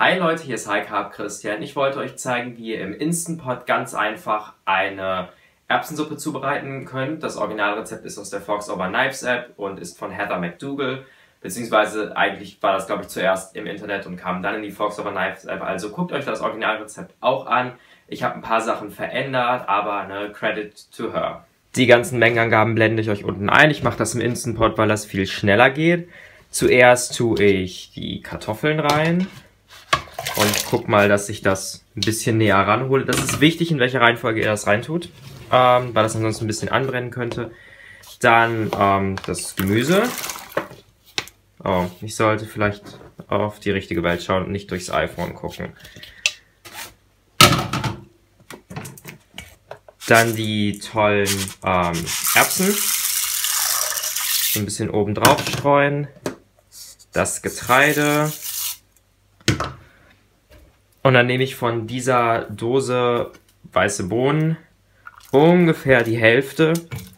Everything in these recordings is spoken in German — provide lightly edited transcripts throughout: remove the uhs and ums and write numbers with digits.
Hi Leute, hier ist High Carb Christian. Ich wollte euch zeigen, wie ihr im Instant Pot ganz einfach eine Erbsensuppe zubereiten könnt. Das Originalrezept ist aus der Forks Over Knives App und ist von Heather McDougall. Beziehungsweise eigentlich war das, glaube ich, zuerst im Internet und kam dann in die Forks Over Knives App. Also guckt euch das Originalrezept auch an. Ich habe ein paar Sachen verändert, aber Credit to her. Die ganzen Mengenangaben blende ich euch unten ein. Ich mache das im Instant Pot, weil das viel schneller geht. Zuerst tue ich die Kartoffeln rein. Und guck mal, dass ich das ein bisschen näher ranhole. Das ist wichtig, in welcher Reihenfolge ihr das reintut, weil das ansonsten ein bisschen anbrennen könnte. Dann das Gemüse. Oh, ich sollte vielleicht auf die richtige Welt schauen und nicht durchs iPhone gucken. Dann die tollen Erbsen. So ein bisschen oben drauf streuen. Das Getreide. Und dann nehme ich von dieser Dose weiße Bohnen ungefähr die Hälfte.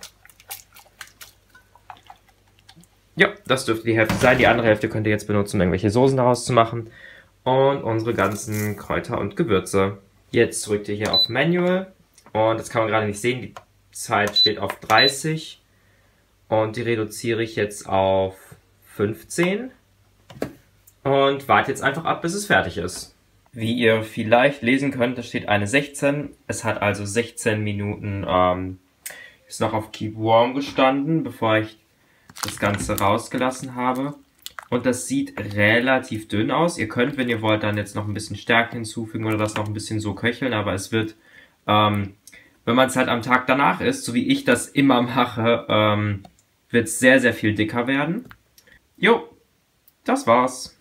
Ja, das dürfte die Hälfte sein. Die andere Hälfte könnt ihr jetzt benutzen, um irgendwelche Soßen daraus zu machen. Und unsere ganzen Kräuter und Gewürze. Jetzt drückt ihr hier auf Manual. Und das kann man gerade nicht sehen. Die Zeit steht auf 30. Und die reduziere ich jetzt auf 15. Und warte jetzt einfach ab, bis es fertig ist. Wie ihr vielleicht lesen könnt, da steht eine 16. Es hat also 16 Minuten ist noch auf Keep Warm gestanden, bevor ich das Ganze rausgelassen habe. Und das sieht relativ dünn aus. Ihr könnt, wenn ihr wollt, dann jetzt noch ein bisschen Stärke hinzufügen oder das noch ein bisschen so köcheln. Aber es wird, wenn man es halt am Tag danach isst, so wie ich das immer mache, wird es sehr, sehr viel dicker werden. Jo, das war's.